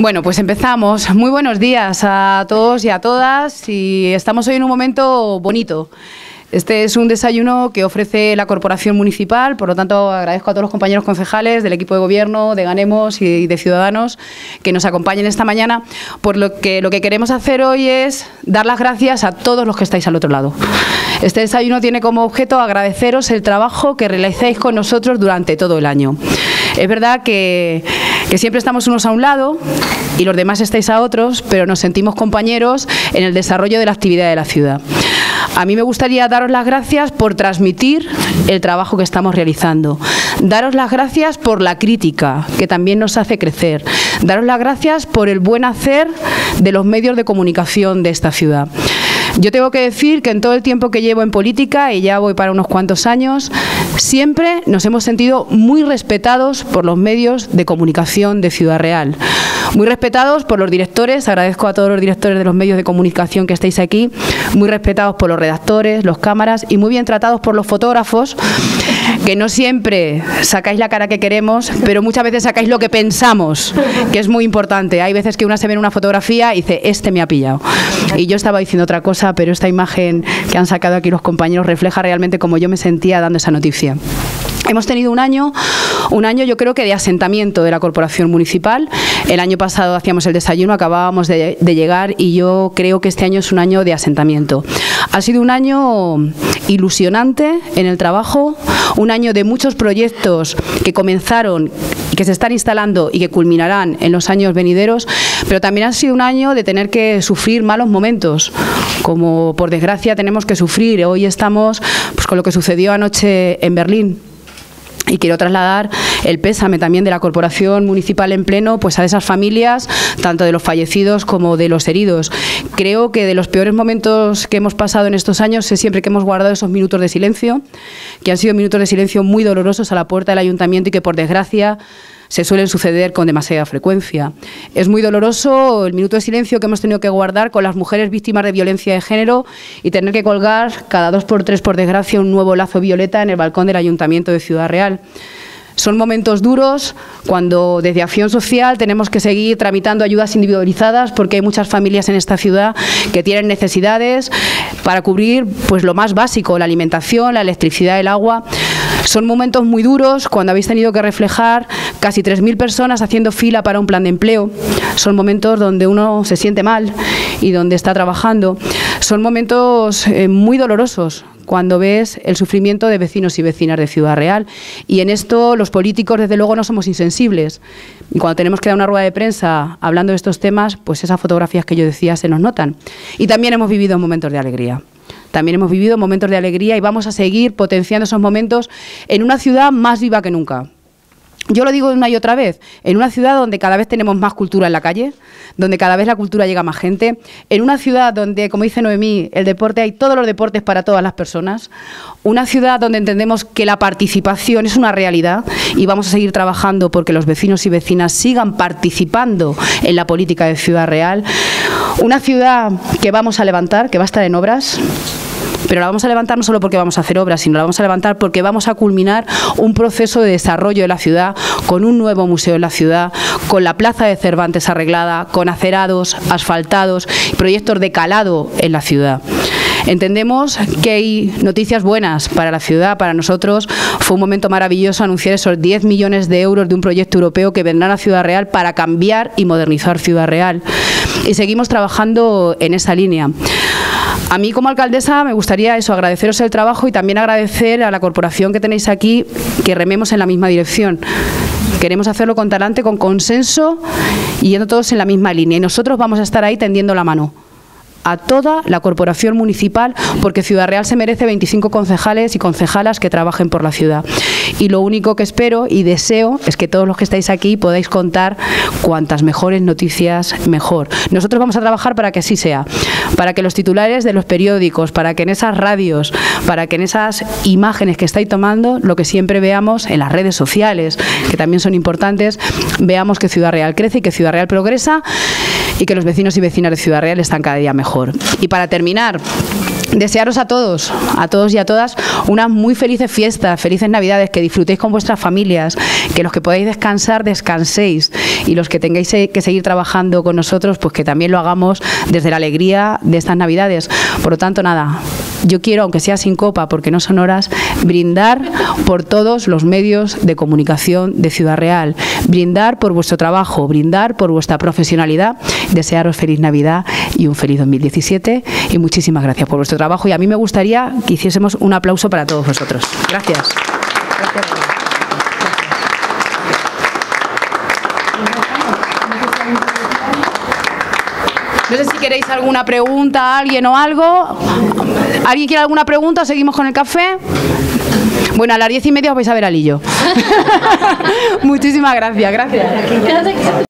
Bueno, pues empezamos. Muy buenos días a todos y a todas, y estamos hoy en un momento bonito. Este es un desayuno que ofrece la Corporación Municipal, por lo tanto agradezco a todos los compañeros concejales del equipo de gobierno, de Ganemos y de Ciudadanos que nos acompañen esta mañana, por lo que queremos hacer hoy es dar las gracias a todos los que estáis al otro lado. Este desayuno tiene como objeto agradeceros el trabajo que realizáis con nosotros durante todo el año. Es verdad que siempre estamos unos a un lado y los demás estáis a otros, pero nos sentimos compañeros en el desarrollo de la actividad de la ciudad. A mí me gustaría daros las gracias por transmitir el trabajo que estamos realizando. Daros las gracias por la crítica, que también nos hace crecer. Daros las gracias por el buen hacer de los medios de comunicación de esta ciudad. Yo tengo que decir que en todo el tiempo que llevo en política, y ya voy para unos cuantos años, siempre nos hemos sentido muy respetados por los medios de comunicación de Ciudad Real. Muy respetados por los directores, agradezco a todos los directores de los medios de comunicación que estáis aquí, muy respetados por los redactores, los cámaras y muy bien tratados por los fotógrafos, que no siempre sacáis la cara que queremos, pero muchas veces sacáis lo que pensamos, que es muy importante. Hay veces que una se ve en una fotografía y dice, este me ha pillado. Y yo estaba diciendo otra cosa, pero esta imagen que han sacado aquí los compañeros refleja realmente cómo yo me sentía dando esa noticia. Hemos tenido un año yo creo que de asentamiento de la Corporación Municipal. El año pasado hacíamos el desayuno, acabábamos de llegar y yo creo que este año es un año de asentamiento. Ha sido un año ilusionante en el trabajo, un año de muchos proyectos que comenzaron, que se están instalando y que culminarán en los años venideros, pero también ha sido un año de tener que sufrir malos momentos, como por desgracia tenemos que sufrir. Hoy estamos pues, con lo que sucedió anoche en Berlín. Y quiero trasladar el pésame también de la Corporación Municipal en pleno pues a esas familias, tanto de los fallecidos como de los heridos. Creo que de los peores momentos que hemos pasado en estos años es siempre que hemos guardado esos minutos de silencio, que han sido minutos de silencio muy dolorosos a la puerta del ayuntamiento y que por desgracia se suelen suceder con demasiada frecuencia. Es muy doloroso el minuto de silencio que hemos tenido que guardar con las mujeres víctimas de violencia de género y tener que colgar cada 2 por 3, por desgracia, un nuevo lazo violeta en el balcón del Ayuntamiento de Ciudad Real. Son momentos duros cuando desde Acción Social tenemos que seguir tramitando ayudas individualizadas porque hay muchas familias en esta ciudad que tienen necesidades para cubrir pues lo más básico, la alimentación, la electricidad, el agua. Son momentos muy duros cuando habéis tenido que reflejar casi 3.000 personas haciendo fila para un plan de empleo. Son momentos donde uno se siente mal y donde está trabajando. Son momentos muy dolorosos cuando ves el sufrimiento de vecinos y vecinas de Ciudad Real. Y en esto los políticos, desde luego, no somos insensibles. Y cuando tenemos que dar una rueda de prensa hablando de estos temas, pues esas fotografías que yo decía se nos notan. Y también hemos vivido momentos de alegría. También hemos vivido momentos de alegría y vamos a seguir potenciando esos momentos en una ciudad más viva que nunca. Yo lo digo una y otra vez, en una ciudad donde cada vez tenemos más cultura en la calle, donde cada vez la cultura llega a más gente, en una ciudad donde, como dice Noemí, el deporte, hay todos los deportes para todas las personas, una ciudad donde entendemos que la participación es una realidad y vamos a seguir trabajando porque los vecinos y vecinas sigan participando en la política de Ciudad Real, una ciudad que vamos a levantar, que va a estar en obras. Pero la vamos a levantar no solo porque vamos a hacer obras, sino la vamos a levantar porque vamos a culminar un proceso de desarrollo de la ciudad, con un nuevo museo en la ciudad, con la plaza de Cervantes arreglada, con acerados, asfaltados, proyectos de calado en la ciudad. Entendemos que hay noticias buenas para la ciudad, para nosotros. Fue un momento maravilloso anunciar esos 10 millones de euros de un proyecto europeo que vendrán a Ciudad Real para cambiar y modernizar Ciudad Real. Y seguimos trabajando en esa línea. A mí como alcaldesa me gustaría agradeceros el trabajo y también agradecer a la corporación que tenéis aquí que rememos en la misma dirección. Queremos hacerlo con talante, con consenso y yendo todos en la misma línea. Y nosotros vamos a estar ahí tendiendo la mano a toda la Corporación Municipal, porque Ciudad Real se merece 25 concejales y concejalas que trabajen por la ciudad. Y lo único que espero y deseo es que todos los que estáis aquí podáis contar cuantas mejores noticias, mejor. Nosotros vamos a trabajar para que así sea, para que los titulares de los periódicos, para que en esas radios, para que en esas imágenes que estáis tomando, lo que siempre veamos en las redes sociales, que también son importantes, veamos que Ciudad Real crece y que Ciudad Real progresa y que los vecinos y vecinas de Ciudad Real están cada día mejor. Y para terminar, desearos a todos y a todas unas muy felices fiestas, felices Navidades, que disfrutéis con vuestras familias, que los que podáis descansar, descanséis, y los que tengáis que seguir trabajando con nosotros, pues que también lo hagamos desde la alegría de estas Navidades. Por lo tanto, nada, yo quiero, aunque sea sin copa, porque no son horas, brindar por todos los medios de comunicación de Ciudad Real, brindar por vuestro trabajo, brindar por vuestra profesionalidad, desearos feliz Navidad y un feliz 2017, y muchísimas gracias por vuestro trabajo, y a mí me gustaría que hiciésemos un aplauso para todos vosotros. Gracias. No sé si queréis alguna pregunta, alguien o algo. ¿Alguien quiere alguna pregunta o seguimos con el café? Bueno, a las 10:30 os vais a ver al Lillo. Muchísimas gracias. Gracias.